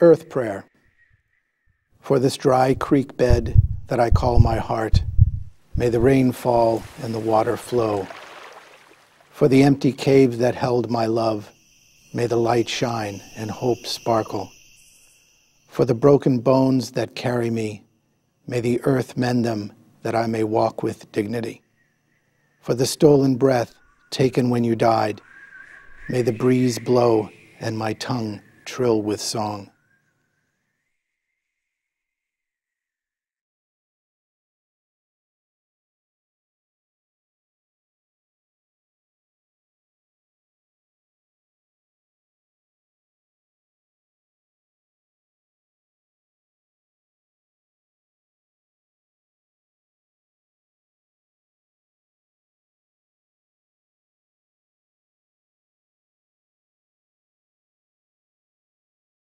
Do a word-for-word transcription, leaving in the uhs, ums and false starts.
Earth Prayer. For this dry creek bed that I call my heart, may the rain fall and the water flow. For the empty cave that held my love, may the light shine and hope sparkle. For the broken bones that carry me, may the earth mend them that I may walk with dignity. For the stolen breath taken when you died, may the breeze blow and my tongue trill with song.